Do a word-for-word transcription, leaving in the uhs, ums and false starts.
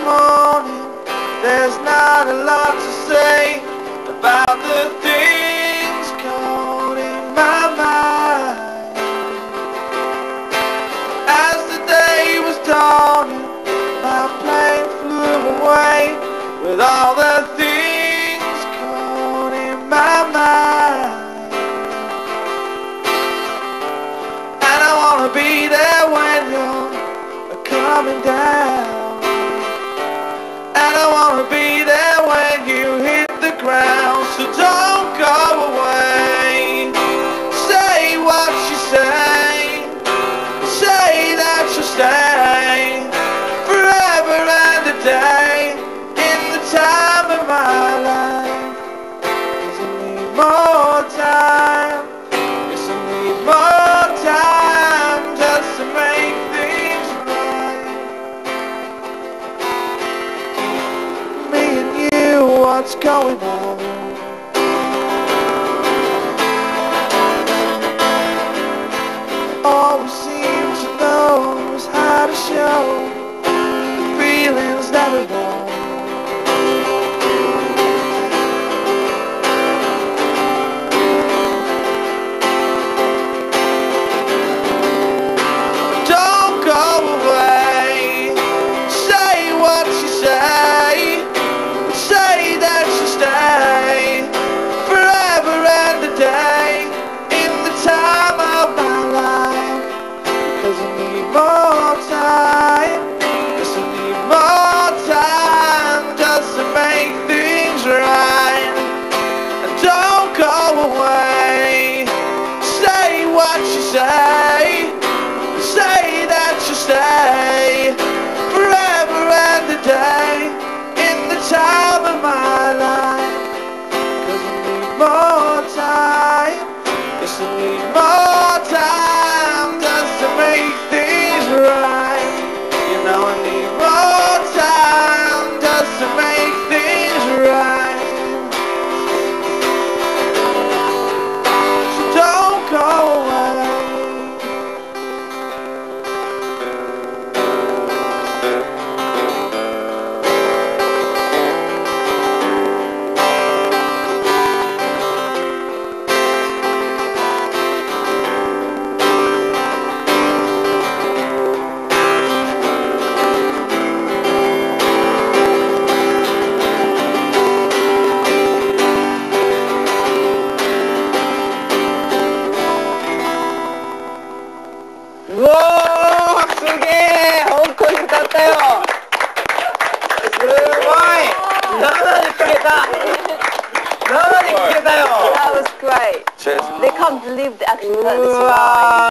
morning, there's not a lot to say about the things caught in my mind. As the day was dawning, my plane flew away with all the things caught in my mind. And I wanna be there when you're coming down. And I wanna be there when you hit the ground. So don't go away. Say what you say. Say that you'll stay forever and a day in the time of my life. 'Cause I need more time. Yes, I need more time just to make things right. Me and you, what's going on? All we seem to know is how to show the feelings that we know. Don't go away. Say what you say. Say that you stay forever and a day in the time of my life. 'Cause I need more time. Yes, I need more time just to make things right. And don't go away. Say what you say. Say that you stay forever and a day in the time of my life. 'Cause I need more time. Yes, I need more time just to make things right. You know I need more time just to make things right. So don't go away. うおー、すげえ、本当に歌ったよ。すごい、生で聴けた。生で聴けたよ。 That was great. Cheers. They can't believe they actually heard this うわー。 live.